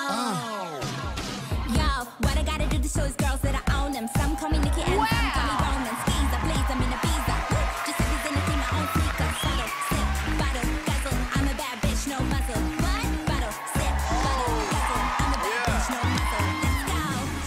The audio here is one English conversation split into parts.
Yo, what I gotta do to show these girls that I own them. Some call me Nikki and some call me Roman. Skis, I blaze, I'm in a visa. Just representing my own sneakers. Subtle, sip, bottle, guzzle. I'm a bad bitch, no muzzle. What? Bottle, sip, bottle, guzzle. I'm a bad bitch, no muzzle. Let's go.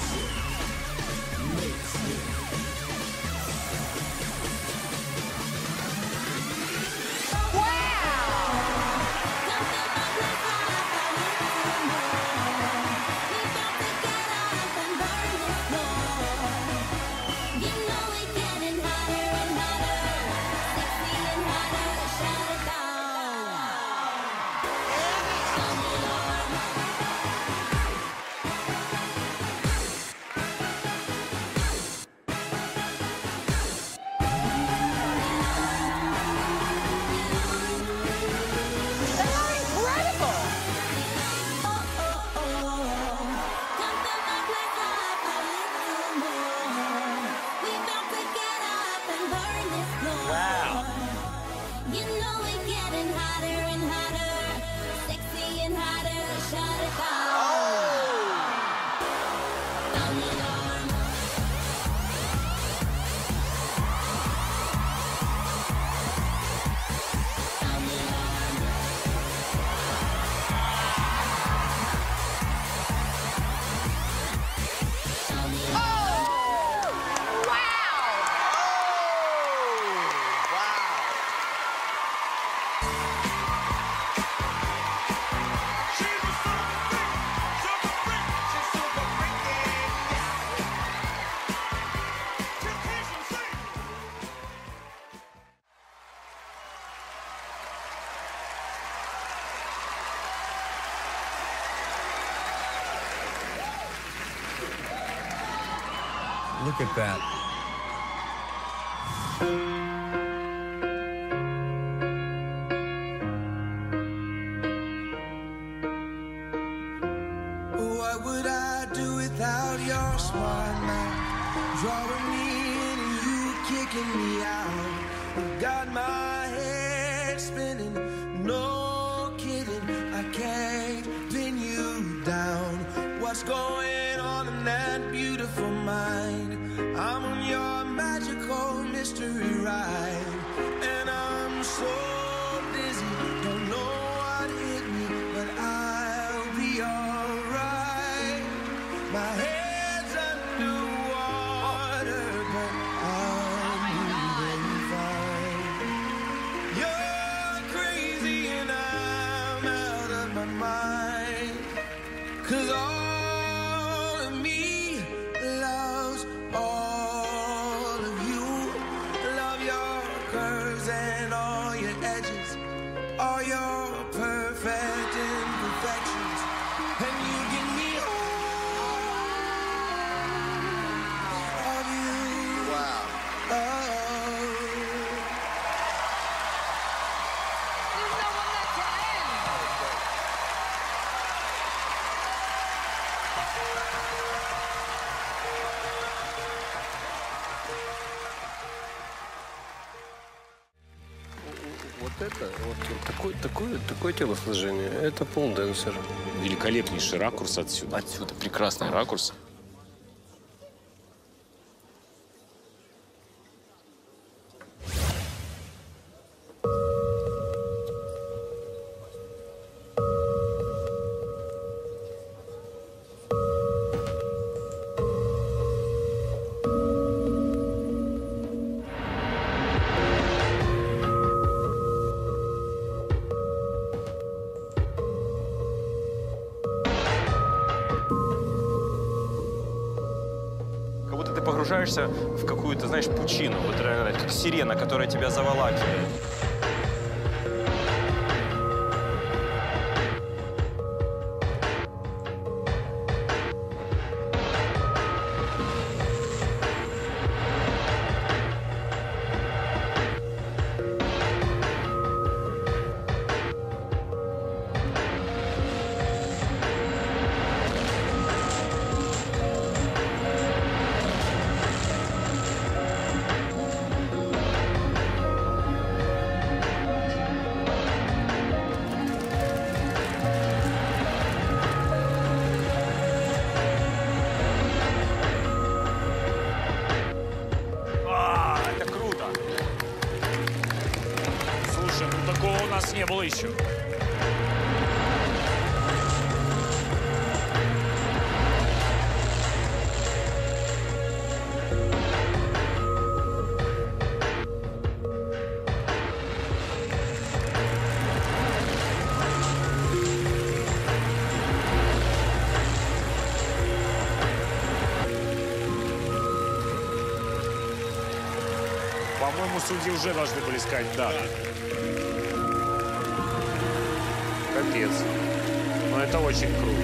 Look at that. What would I do without your smart mouth? Drawing me in and you kicking me out. You got my head spinning, no kidding. I can't pin you down. What's going on in that beautiful mind? I'm on your magical mystery ride, and I'm so dizzy, don't know what hit me, but I'll be alright. My head's underwater, but I'm moving fine. You're crazy and I'm out of my mind, 'cause all of me loves all of you. Love your curves and all your edges, all your perfect imperfections, and you give me all of you. Wow. Oh. Вот это, вот такое телосложение, это полденсер. Великолепнейший ракурс отсюда. Отсюда прекрасный ракурс. Ты погружаешься в какую-то, знаешь, пучину, вот реально, как сирена, которая тебя заволакивает. было еще? По-моему, судьи уже должны были сказать «да». Капец. Но это очень круто.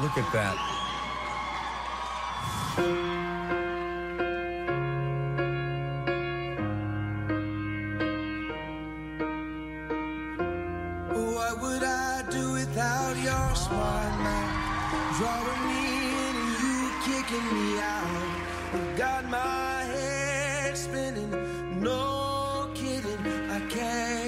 Look at that. What would I do without your smart mouth? Drawing me in and you kicking me out. You've got my head spinning, no kidding, I can't